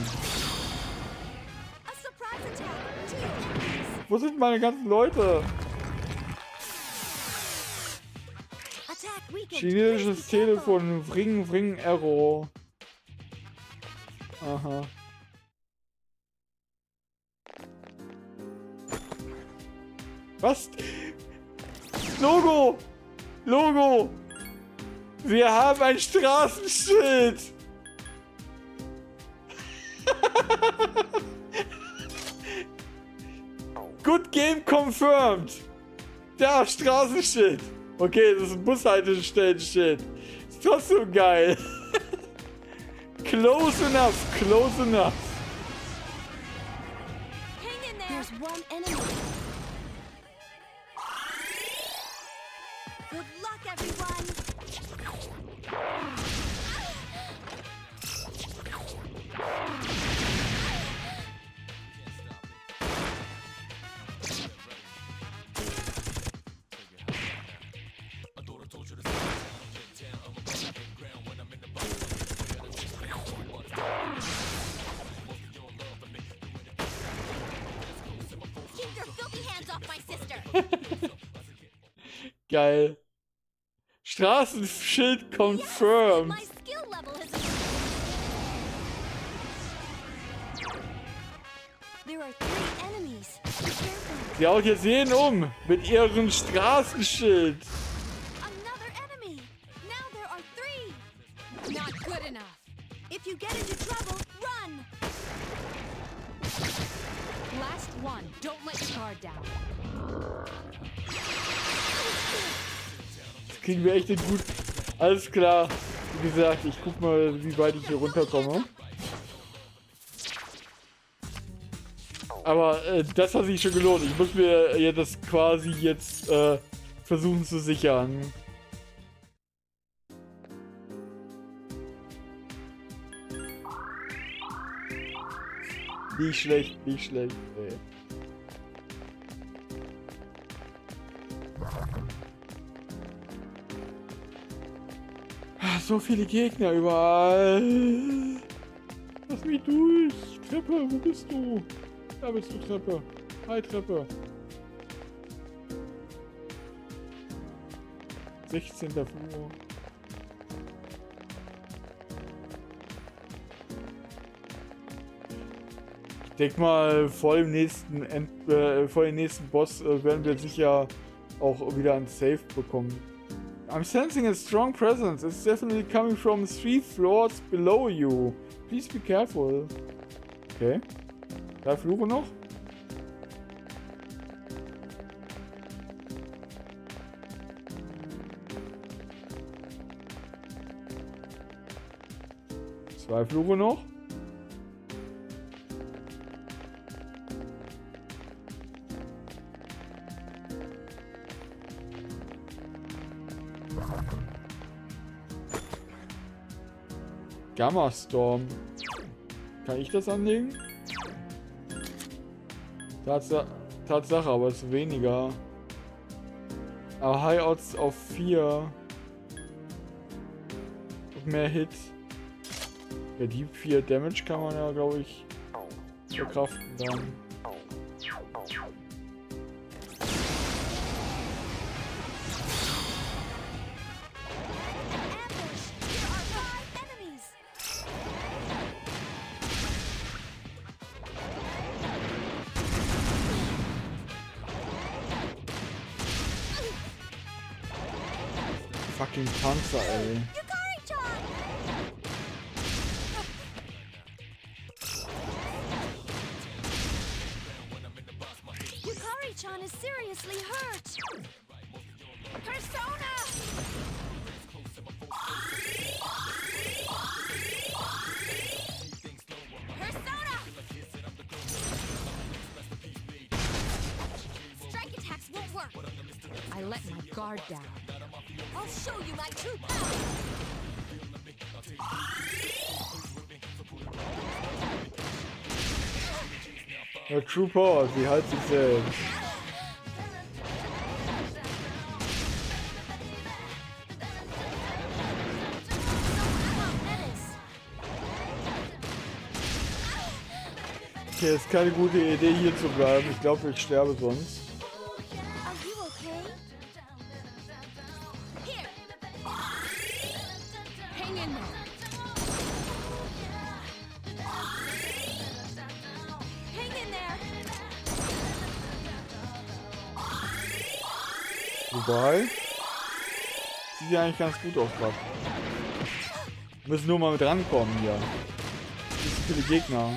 A surprise attack. Two enemies. Wo sind meine ganzen Leute? Attack weakened. Chinesisches Telefon, Ring, Ring, Error. Aha. Was? Logo! Logo! Wir haben ein Straßenschild! Good Game confirmed! Da, Straßenschild! Okay, das ist ein Bushaltestellenschild. Ist trotzdem geil. Close enough, close enough. Hang in there. There's one enemy. Good luck, everyone. Keep your filthy hands off my sister. Geil. Straßenschild confirmed. My skill level has. There are three enemies. Be careful. Sie haut jetzt jeden um mit ihrem Straßenschild. Another enemy. Now there are three. Not good enough. If you get into trouble, run. Last one. Don't let your guard down. Das kriegen wir echt nicht gut. Alles klar. Wie gesagt, ich guck mal, wie weit ich hier runterkomme. Aber äh, das hat sich schon gelohnt. Ich muss mir ja das quasi jetzt äh, versuchen zu sichern. Nicht schlecht, nicht schlecht. Ey. So viele Gegner überall. lass mich durch. Treppe, wo bist du? Da bist du, Treppe. Hi, Treppe. sechzehnter Flur. Ich denke mal, vor dem nächsten, End äh, vor dem nächsten Boss äh, werden wir sicher auch wieder ein Save bekommen. I'm sensing a strong presence. It's definitely coming from three floors below you. Please be careful. Okay. Drei Fluche noch? Zwei Fluche noch? Gamma Storm. Kann ich das anlegen? Tatsa Tatsache, aber es ist weniger. Aber High Odds auf vier. Und mehr Hit. Ja, die vier Damage kann man ja, glaube ich, verkraften dann. Fucking Panzer, ey. Yukari-chan is seriously hurt. Persona! Persona! Strike attacks won't work. I let my guard down. I'll show you my true power. Ja, True Power, sie heilt sich selbst. Okay, ist keine gute Idee hier zu bleiben. Ich glaube, ich sterbe sonst. Are you okay? Here. Hang in there. Hang in there. Wobei, sieht ja eigentlich ganz gut aus gerade. Müssen nur mal mit rankommen hier. Nicht so viele Gegner.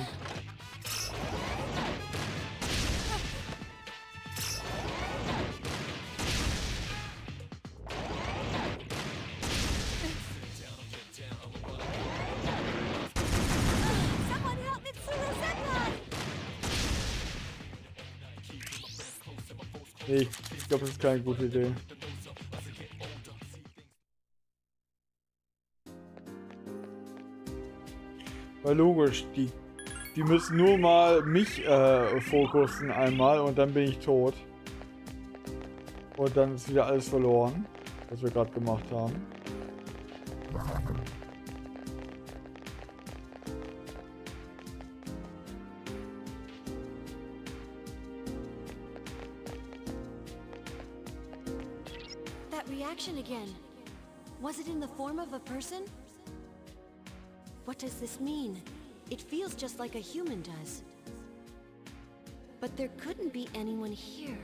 Someone help Mitsuru Senpai. Nee, ich, ich glaube, das ist keine gute Idee. Weil logisch, die, die müssen nur mal mich äh, fokussen einmal und dann bin ich tot. Und dann ist wieder alles verloren, was wir gerade gemacht haben. That reaction again. Was it in the form of a person? What does this mean? It feels just like a human does. But there couldn't be anyone here.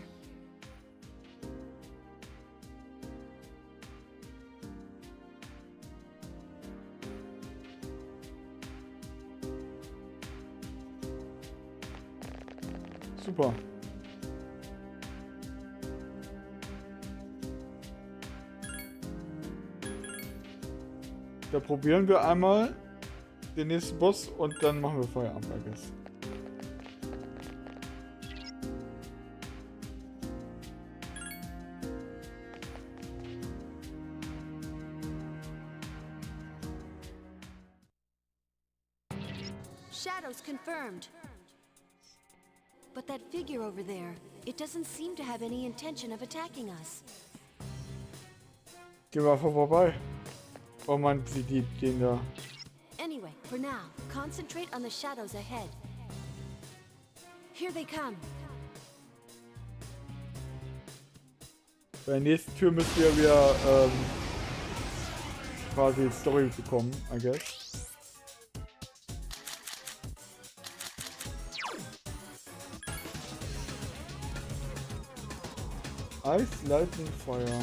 Super. Da probieren wir einmal den nächsten Boss und dann machen wir Feierabend, I guess. Shadows confirmed. But that figure over there, it doesn't seem to have any intention of attacking us. Gehen wir einfach vorbei. Oh Mann, sie die den da. And Anyway, for now, concentrate on the shadows ahead. Here they come. Bei der nächsten Tür müsst ihr wieder ähm, quasi Story bekommen, I guess. Eis, Lightning, Feuer.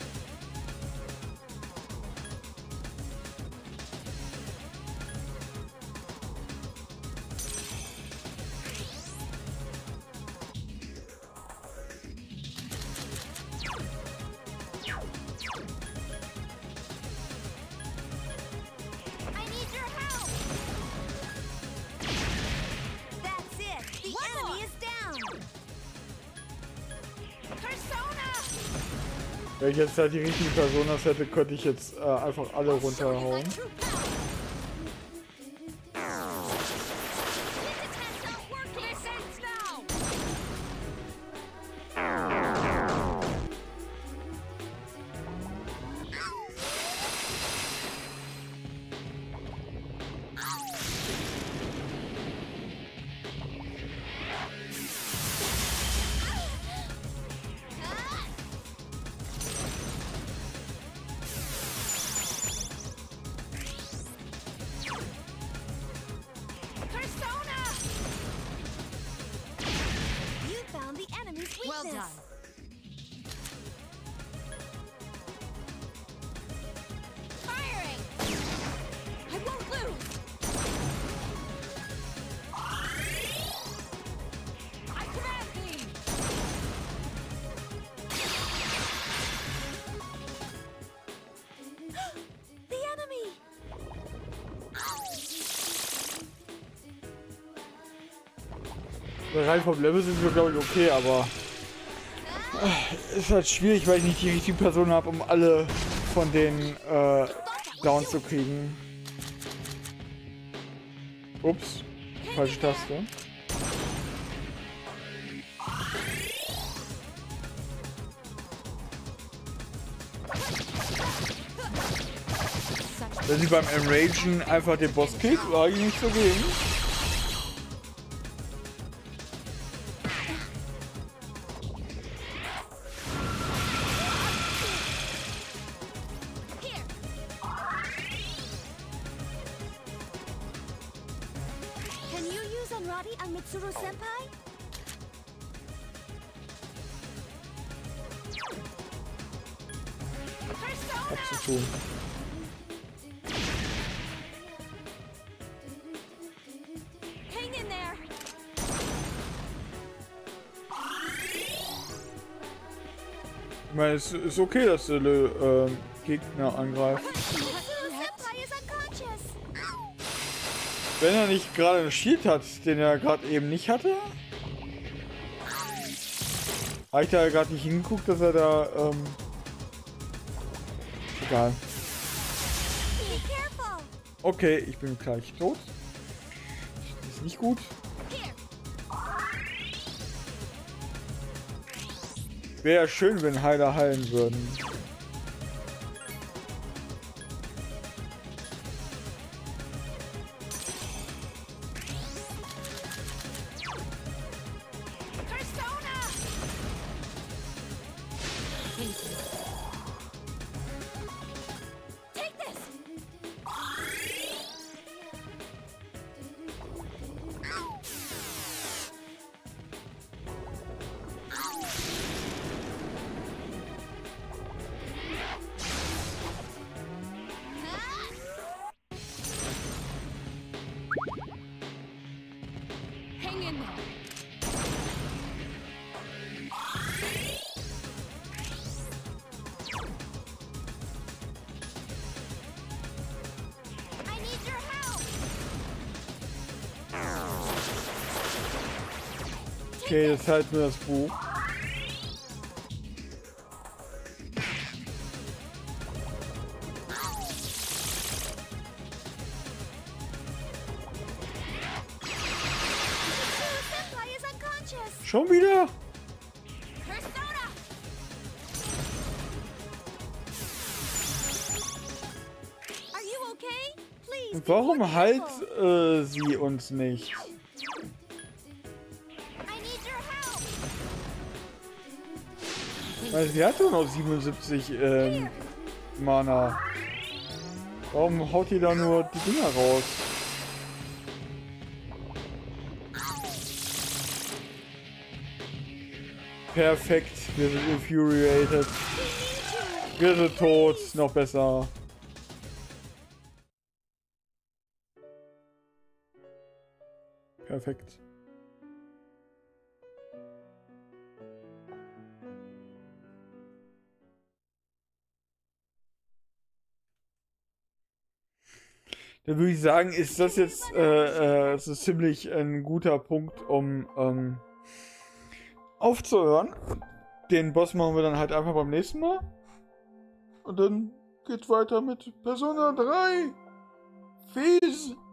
I need your help. That's it. The enemy is down. Persona. Wenn ich jetzt halt die richtige Personas hätte, könnte ich jetzt äh, einfach alle runterhauen. Well done. Firing! I won't lose! I command thee! The enemy! Rein vom Level sind wir, glaube ich, okay, aber ist halt schwierig, weil ich nicht die richtige Person habe, um alle von denen äh, down zu kriegen. Ups, falsche Taste. Wenn sie beim Enragen einfach den Boss killt, war ich nicht so gegen. On Mitsuru-senpai? Hab zu tun. Hang in there. Ich meine, es ist okay, dass du äh, Gegner angreift. Mitsuru-senpai is unconscious. Wenn er nicht gerade einen Shield hat, den er gerade eben nicht hatte. Habe ich da gerade nicht hingeguckt, dass er da, ähm... Egal. Okay, ich bin gleich tot. Das ist nicht gut. Wäre schön, wenn Heiler heilen würden. Hang in there. I need your help. Okay, jetzt halt mir das Buch. Mitsuru-senpai is unconscious. Schon wieder? Persona. Are you okay? Please. Und warum heilt äh, sie uns nicht? Weil sie hat doch noch siebenundsiebzig ähm, Mana. Warum haut die da nur die Dinger raus? Perfekt, wir sind infuriated. Wir sind tot, noch besser. Perfekt. Dann würde ich sagen, ist das jetzt äh, äh, so ziemlich ein guter Punkt, um ähm, aufzuhören. Den Boss machen wir dann halt einfach beim nächsten Mal. Und dann geht's weiter mit Persona drei. Peace.